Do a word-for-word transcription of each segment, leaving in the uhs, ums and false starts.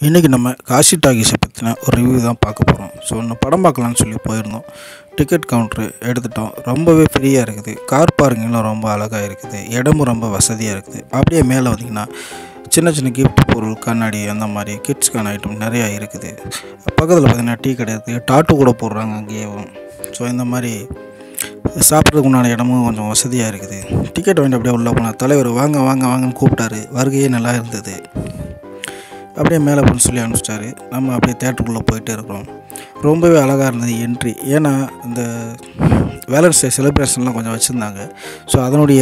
இன்றைக்கி நம்ம காசி டாக்கீஸை பற்றின ஒரு ரிவ்யூ தான் பார்க்க போகிறோம். ஸோ இன்னும் படம் பார்க்கலான்னு சொல்லி போயிருந்தோம். டிக்கெட் கவுண்ட்ரு எடுத்துட்டோம். ரொம்பவே ஃப்ரீயாக இருக்குது. கார் பார்க்கிங்லாம் ரொம்ப அழகாக இருக்குது. இடமும் ரொம்ப வசதியாக இருக்குது. அப்படியே மேலே வந்திங்கன்னா சின்ன சின்ன கிஃப்ட் பொருள், கண்ணாடி, அந்த மாதிரி கிட்ஸ்க்கான ஐட்டம் நிறையா இருக்குது. பக்கத்தில் பார்த்திங்கன்னா டீ கடை இருக்குது. டாட்டு கூட போடுறாங்க அங்கேயும். ஸோ இந்த மாதிரி சாப்பிட்றதுக்கு உண்டான இடமும் கொஞ்சம் வசதியாக இருக்குது. டிக்கெட் வாங்கிட்டு அப்படியே உள்ளே போனால் தலைவர் வாங்க வாங்க வாங்கன்னு கூப்பிட்டாரு. வருகையே நல்லா இருந்தது. அப்படியே மேலே போன்னு சொல்லி அனுப்பிச்சிட்டாரு. நம்ம அப்படியே தேட்டருக்குள்ளே போயிட்டே இருக்கிறோம். ரொம்பவே அழகாக இருந்தது என்ட்ரி. ஏன்னா இந்த வேலன்ஸ் டே செலிப்ரேஷன்லாம் கொஞ்சம் வச்சுருந்தாங்க. ஸோ அதனுடைய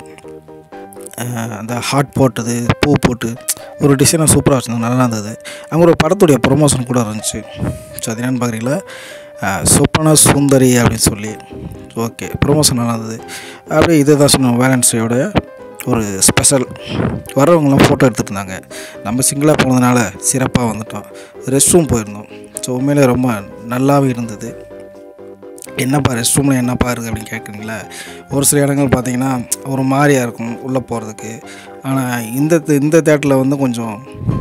அந்த ஹார்ட் போட்டது, பூ போட்டு ஒரு டிசைனாக சூப்பராக வச்சுருந்தாங்க. நல்லா இருந்தது. அங்கே ஒரு படத்துடைய ப்ரொமோஷன் கூட இருந்துச்சு. ஸோ அது என்னென்னு பார்க்குறீங்களா, சொப்பன சுந்தரி அப்படின்னு சொல்லி. ஓகே, ப்ரொமோஷன் நல்லா இருந்தது. அப்படியே இதை தான் சொன்னோம், வேலன்ஸ் டேயோட ஒரு ஸ்பெஷல். வரவங்களாம் ஃபோட்டோ எடுத்துகிட்டு இருந்தாங்க. நம்ம சிங்கிளாக போனதுனால சிறப்பாக வந்துட்டோம். ரெஸ்ட் ரூம் போயிருந்தோம். ஸோ உண்மையிலே ரொம்ப நல்லாவே இருந்தது. என்னப்பா ரெஸ்ட் ரூமில் என்னப்பா இருக்குது அப்படின்னு கேட்குறீங்களா, ஒரு சில இடங்கள் பார்த்திங்கன்னா ஒரு மாதிரியாக இருக்கும் உள்ளே போகிறதுக்கு. ஆனால் இந்த இந்த தேட்டரில் வந்து கொஞ்சம்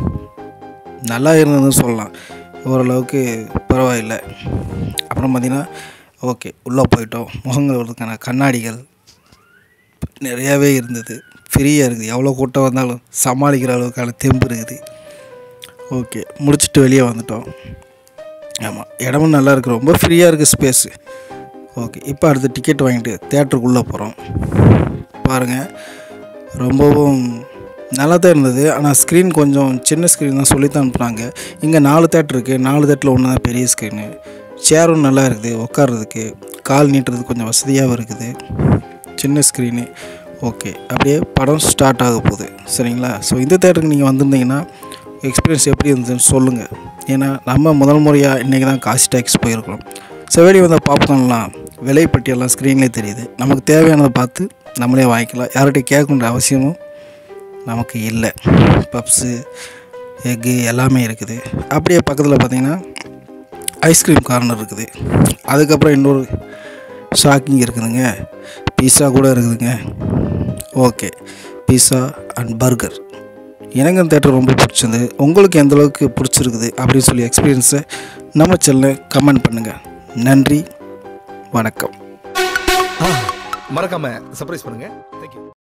நல்லா இருந்ததுன்னு சொல்லலாம். ஓரளவுக்கு பரவாயில்லை. அப்புறம் பார்த்திங்கன்னா ஓகே, உள்ளே போயிட்டோம். முகங்கள் வரதுக்கான கண்ணாடிகள் நிறையாவே இருந்தது. ஃப்ரீயாக இருக்குது. எவ்வளோ கூட்டம் வந்தாலும் சமாளிக்கிற அளவுக்கான தெம்பு இருக்குது. ஓகே, முடிச்சுட்டு வெளியே வந்துட்டோம். ஆமாம், இடமும் நல்லா இருக்குது. ரொம்ப ஃப்ரீயாக இருக்குது ஸ்பேஸு. ஓகே, இப்போ அடுத்து டிக்கெட் வாங்கிட்டு தேட்டருக்குள்ளே போகிறோம். பாருங்கள், ரொம்பவும் நல்லா தான் இருந்தது. ஆனால் ஸ்க்ரீன் கொஞ்சம் சின்ன ஸ்க்ரீன் தான் சொல்லி தான் அனுப்புனாங்க. இங்கே நாலு தேட்டர் இருக்குது. நாலு தேட்டரில் ஒன்று தான் பெரிய ஸ்க்ரீனு. சேரும் நல்லா இருக்குது. உட்கார்றதுக்கு கால் நீட்டுறதுக்கு கொஞ்சம் வசதியாகவும் இருக்குது. சின்ன ஸ்க்ரீனு. ஓகே, அப்படியே படம் ஸ்டார்ட் ஆக போகுது. சரிங்களா. ஸோ இந்த தேட்டருக்கு நீங்கள் வந்திருந்தீங்கன்னா எக்ஸ்பீரியன்ஸ் எப்படி இருந்துச்சுன்னு சொல்லுங்கள். ஏன்னா நம்ம முதல் முறையாக இன்றைக்கி தான் காசி டாக்கீஸ் போயிருக்கிறோம். ஸோ வெளியே வந்தால் பாப்கார்ன்லாம் விலைப்பட்டியெல்லாம் ஸ்க்ரீன்லேயே தெரியுது. நமக்கு தேவையானதை பார்த்து நம்மளே வாங்கிக்கலாம். யார்கிட்டையும் கேட்கணுன்ற அவசியமும் நமக்கு இல்லை. பப்ஸு, எக்கு எல்லாமே இருக்குது. அப்படியே பக்கத்தில் பார்த்திங்கன்னா ஐஸ்கிரீம் கார்னர் இருக்குது. அதுக்கப்புறம் இன்னொரு ஷாக்கிங் இருக்குதுங்க, பீஸா கூட இருக்குதுங்க. Okay, pizza and burger. எனக்கு இந்த தேட்டர் ரொம்ப பிடிச்சிருந்து. உங்களுக்கு எந்தளவுக்கு பிடிச்சிருக்குது அப்படின்னு சொல்லி எக்ஸ்பீரியன்ஸை நம்ம சேனலில் கமெண்ட் பண்ணுங்கள். நன்றி, வணக்கம். மறக்காம சர்ப்ரைஸ் பண்ணுங்க. தேங்க்யூ.